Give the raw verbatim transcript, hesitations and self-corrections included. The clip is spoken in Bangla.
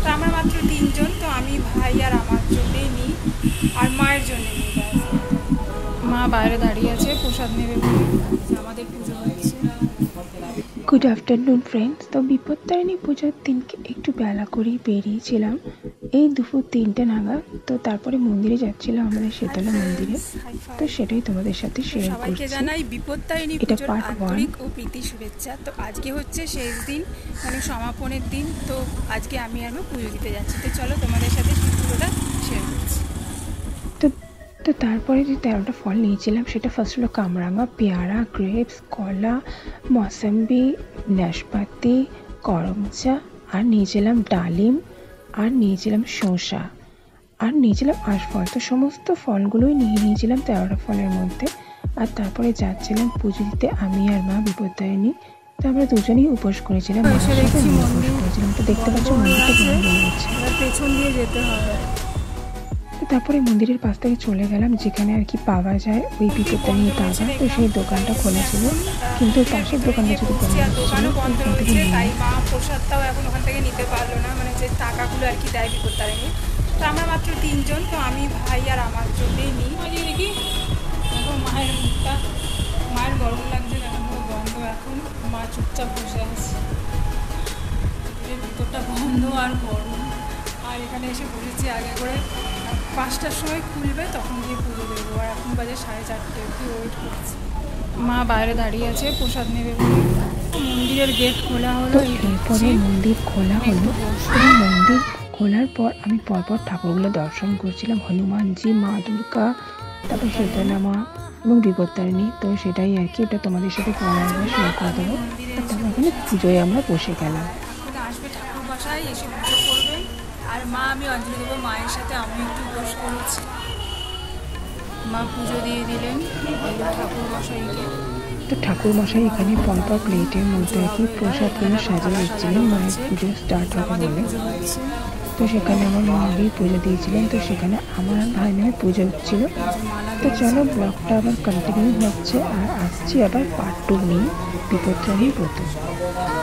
তো আমরা মাত্র তিনজন, তো আমি ভাই আর আমার জন্যেই নিই আর মায়ের জন্যে নিই। মা বাইরে দাঁড়িয়ে আছে প্রসাদ নেবে বলে, আমাদের পুজো হচ্ছে। Good afternoon friends. তো বিপত্তারিণী পুজোর দিনকে একটু বেলা করেই বেরিয়েছিলাম, এই দুপুর তিনটে নাগাদ। তো তারপরে মন্দিরে যাচ্ছিলাম, আমাদের শীতলা মন্দিরে। তো সেটাই তোমাদের সাথে শেয়ার করছি। সবাইকে জানাই বিপত্তারিণী পুজোর আন্তরিক ও প্রীতি শুভেচ্ছা। তো আজকে হচ্ছে শেষ দিন, মানে সমাপনের দিন। তো আজকে আমি আর মা পুজো দিতে যাচ্ছি। তো চলো তোমাদের সাথে পুজোটা শেয়ার করছি। তো তো তারপরে যে তেরোটা ফল নিয়েছিলাম, সেটা ফার্স্ট হলো কামরাঙা, পেয়ারা, গ্রেপস, কলা, মৌসম্বি, নাশপাতি, করমচা, আর নিয়েছিলাম ডালিম, আর নিয়েছিলাম শসা, আর নিয়েছিলাম আশফল। তো সমস্ত ফলগুলোই নিয়ে নিয়েছিলাম তেরোটা ফলের মধ্যে। আর তারপরে যাচ্ছিলাম পুজো দিতে আমি আর মা বিপত্তারিণী। তো আমরা দুজনেই উপোস করেছিলাম, মায়ের সাথে আমি উপোস করেছিলাম। তো দেখতে পাচ্ছ মন্দিরটা কেমন রয়েছে, পেছন দিয়ে যেতে হবে। তো তারপরে মন্দিরের পাশ থেকে চলে গেলাম যেখানে আর কি পাওয়া যায় ওই বিপত্তারিণী তাজা। তো সেই দোকানটা খোলা ছিল, কিন্তু পাশের দোকানটা যদি বন্ধ ছিল, ওখান থেকে নিয়ে তাই মা প্রসাদটাও এখন ওখান থেকে নিতে পারলো না, মানে যে টাকাগুলো আর কি দেয় বিপত্তারিণী। তো আমরা মাত্র তিনজন, তো আমি ভাই আর আমার জন্যেই নিই। দেখি দেখো মায়ের মুখটা, মায়ের গরম লাগছে কেন বন্ধ, এখন মা চুপচাপ বসে আছে, ভিতরটা বন্ধ আর গরম। আর এখানে এসে বসেছি আগে করে, পাঁচটার সময় খুলবে তখন গিয়ে পুজো দেবো। আর এখন বাজে সাড়ে চারটে, একটু ওয়েট করছি। মা বাইরে দাঁড়িয়ে আছে প্রসাদ নেবে বলে। মন্দিরের গেট খোলা হলো, এরপরে মন্দির খোলা হলো। এবং মন্দির খোলার পর আমি পরপর ঠাকুরগুলো দর্শন করছিলাম, হনুমানজি, মা দুর্গা, তারপর শীতলা মা এবং বিপত্তারিণী। তো সেটাই আর কি, এটা তোমাদের সাথে পরে একবার শেয়ার করে দেবো। আর তারপর ওখানে পুজোয় আমরা বসে গেলাম। আসবে ঠাকুর বাসায় এসে পুজো করবে, আর মা আমি অঞ্জলি দেবো মায়ের সাথে। আমি একটু উপোস করেছি, মা পুজো দিয়ে দিলেন ঠাকুর মশাইকে। তো ঠাকুর মশাই এখানে পরপর প্লেটের মধ্যে আর কি প্রসাদগুলো সাজিয়ে দিচ্ছিলেন মায়ের পুজো স্টার্ট হবে বলে। তো সেখানে আমার মা আগেই পুজো দিয়েছিলেন, তো সেখানে আমার ভাই নামে পুজো হচ্ছিল। তো চলো ব্লগটা আবার কন্টিনিউ হচ্ছে, আর আসছি আবার পার্ট টু নিয়ে বিপত্তারিণী ব্রত।